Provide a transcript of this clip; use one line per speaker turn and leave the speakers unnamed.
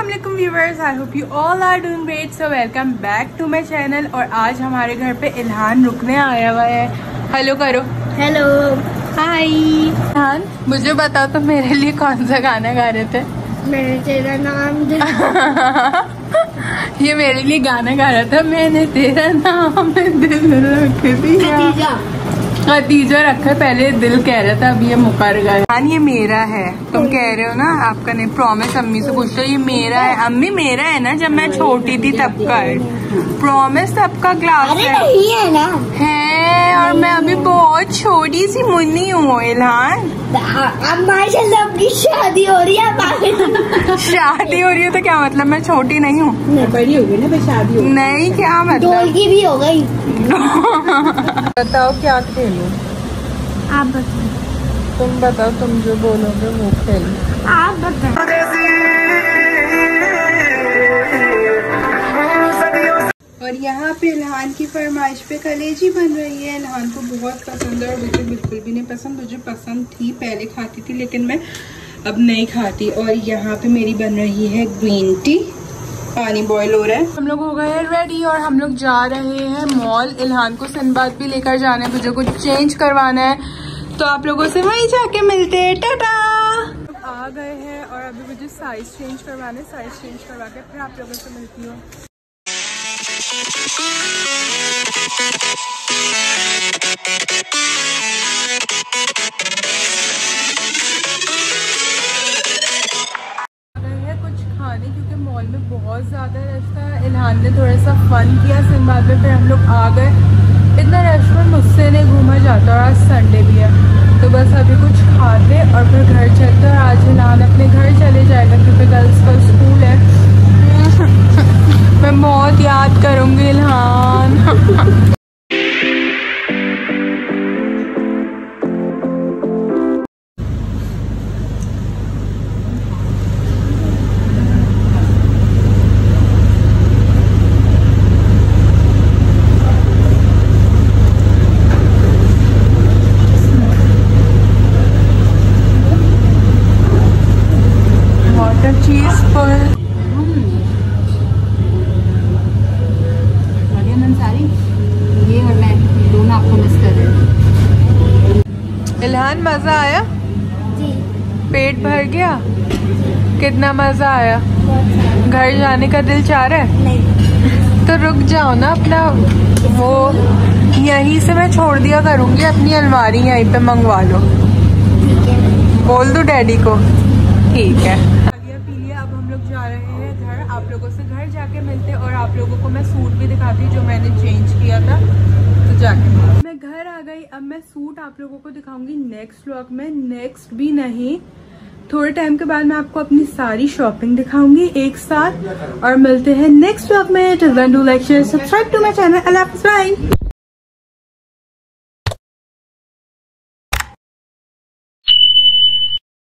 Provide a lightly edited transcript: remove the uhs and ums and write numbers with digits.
Assalamualaikum viewers, I hope you all are doing great. So welcome back to my channel। और आज हमारे घर पे इल्हान रुकने आया हुआ है। हेलो करो। हेलो, हाय। इल्हान, मुझे बताओ तो मेरे लिए कौन सा गाना गा रहे थे? मैंने तेरा नाम ये मेरे लिए गाना गा रहा था। मैंने तेरा नाम दिल रख दिया। खतीजा रखा, पहले दिल कह रहा था, अब ये मुकर गया। हाँ, ये मेरा है। तुम कह रहे हो ना आपका नहीं, प्रॉमिस अम्मी से पूछ लो। ये मेरा है अम्मी, मेरा है ना, जब मैं छोटी थी तब का है। प्रॉमिस तब का क्लास है ना है। और मैं अभी बहुत छोटी सी मुन्नी हूँ इल्हान। अब माशाल्लाह अपनी शादी हो रही है। शादी हो रही है तो क्या मतलब मैं छोटी नहीं हूँ? बड़ी हो गई ना शादी हो। नहीं, क्या मतलब की भी हो गई। बताओ क्या खेलूं? आप बताओ। तुम बताओ, तुम जो बोलोगे वो खेलो। आप बताओ। और यहाँ पे इल्हान की फरमाइश पे कलेजी बन रही है। इल्हान को बहुत पसंद है और मुझे बिल्कुल भी नहीं पसंद। मुझे पसंद थी, पहले खाती थी, लेकिन मैं अब नहीं खाती। और यहाँ पे मेरी बन रही है ग्रीन टी, पानी बॉईल हो रहा है। हम लोग हो गए हैं रेडी और हम लोग जा रहे हैं मॉल। इल्हान को सिंबाद भी लेकर जाना है, मुझे कुछ चेंज करवाना है, तो आप लोगों से वहीं जाके मिलते हैं। टाटा। आ गए हैं और अभी मुझे साइज चेंज करवाना है। साइज चेंज करवा के फिर आप लोगों से मिलती हूँ। क्योंकि मॉल में बहुत ज़्यादा रश था। इल्हान ने थोड़ा सा फन किया सिंबाद में, फिर हम लोग आ गए। इतना रेस्टोरेंट मुझसे नहीं घूमा जाता और आज संडे भी है, तो बस अभी कुछ खाते और फिर घर चलते। और आज इल्हान अपने घर चले जाएगा क्योंकि गर्ल्स का स्कूल है। मैं बहुत याद करूँगी इल्हान। चीज पर ये और मैं दोनों आपको मिस कर रहे हैं। इल्हान, मजा आया? जी। पेट भर गया? कितना मजा आया? घर जाने का दिल चाह रहा है? नहीं। तो रुक जाओ ना, अपना वो यहीं से मैं छोड़ दिया करूंगी, अपनी अलमारी यहीं पे मंगवा लो। बोल दो डैडी को। ठीक है। जा रहे हैं घर। आप लोगों से घर जाके मिलते और आप लोगों को मैं सूट भी दिखाती जो मैंने चेंज किया था। तो जाके मैं घर आ गई। अब मैं सूट आप लोगों को दिखाऊंगी नेक्स्ट व्लॉग में। नेक्स्ट भी नहीं, थोड़े टाइम के बाद मैं आपको अपनी सारी शॉपिंग दिखाऊंगी एक साथ। और मिलते हैं नेक्स्ट व्लॉग में। Till then do like share subscribe to my channel. Allah हाफिज़, बाय।